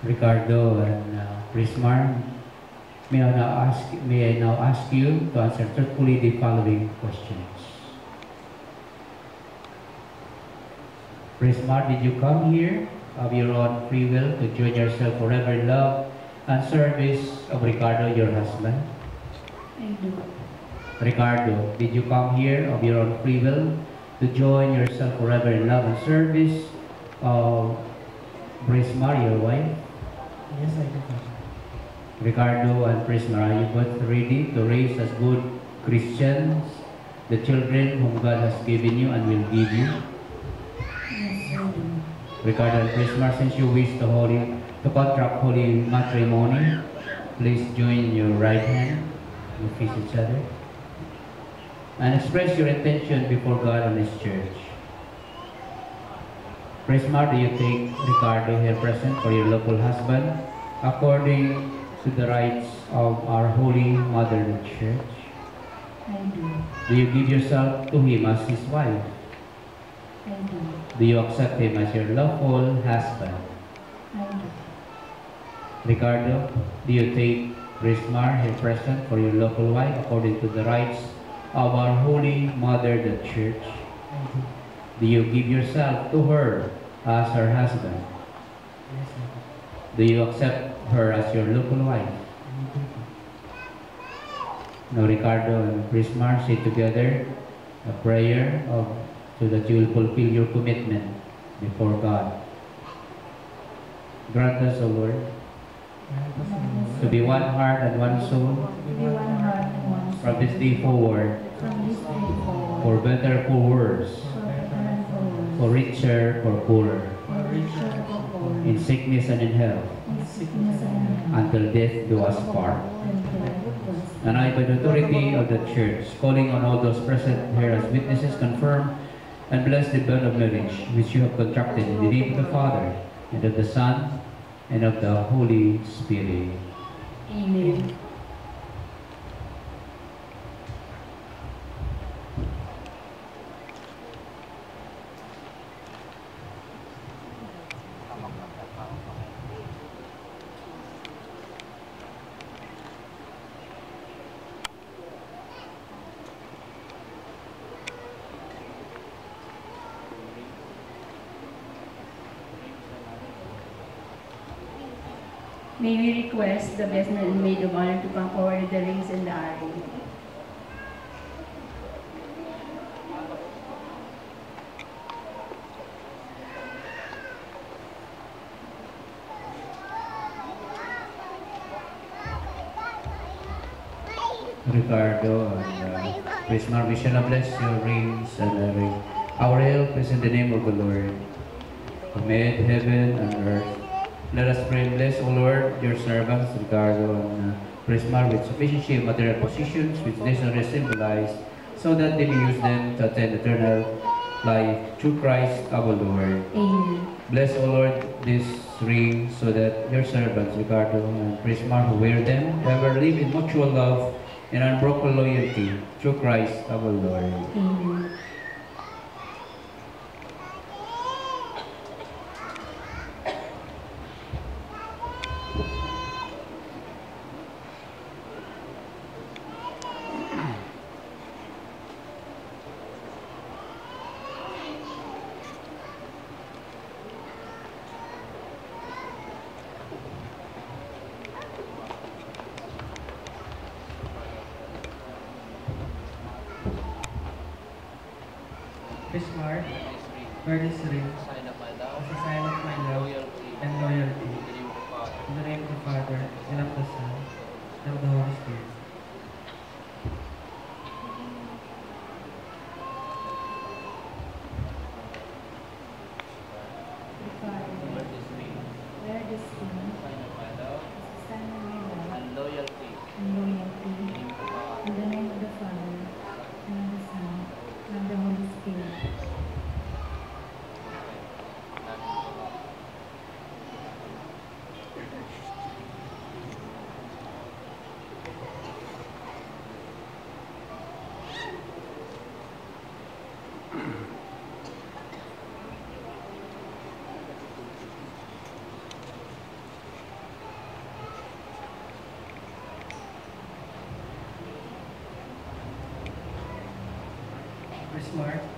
Ricardo and Prismar, may I now ask you to answer truthfully the following questions. Prismar, did you come here of your own free will to join yourself forever in love and service of Ricardo, your husband? I do. Ricardo, did you come here of your own free will to join yourself forever in love and service of Prismar, your wife? Yes, I do. Ricardo and Prismar, are you both ready to raise as good Christians the children whom God has given you and will give you? Yes, I do. Ricardo and Prismar, since you wish to contract holy matrimony, please join your right hand and face each other and express your intention before God and His church. Prismar, do you take Ricardo here present for your local husband according to the rites of our Holy Mother the Church? I do. Do you give yourself to him as his wife? I do. Do you accept him as your lawful husband? I do. Ricardo, do you take Prismar here present for your local wife according to the rites of our Holy Mother the Church? I do. Do you give yourself to her as her husband? Yes, I do. Do you accept her as your local wife? I do. Now Ricardo and Prismar say together a prayer so that you will fulfill your commitment before God. Grant us, O Lord, to be one heart and one soul Be one heart and one soul. from this day forward, From this day forward. for better, for worse, For better and for worse. for richer, for poorer, For richer, for poorer. in sickness and in health, In sickness and in health. until death do us part. Until death do us part. And I, by the authority of the Church, calling on all those present here as witnesses, confirm and bless the bond of marriage which you have contracted in the name of the Father, and of the Son, and of the Holy Spirit. Amen. May we request the best man and maid of honor to come forward with the rings and the array. Ricardo and Prismar, we shall bless your rings and the ring. Our help is in the name of the Lord, who made heaven and earth. Let us pray and bless, O Lord, your servants, Ricardo and Prismar, with sufficiency of material possessions which they shall symbolize, so that they may use them to attain eternal life through Christ our Lord. Amen. Bless, O Lord, this ring, so that your servants, Ricardo and Prismar, who wear them, ever live in mutual love and unbroken loyalty through Christ our Lord. Amen. Prismar, wear this ring Sign of my love, as a sign of my love loyalty, and loyalty. in the name of the Father, In the name of the Father, and of the Son, and of the Holy Spirit. wear this ring, Wear this ring sign of my love, as a sign of my love and loyalty, and in loyalty. the name of the Father, In the name of the Father, and of the Son, and of the Holy Spirit. Prismar,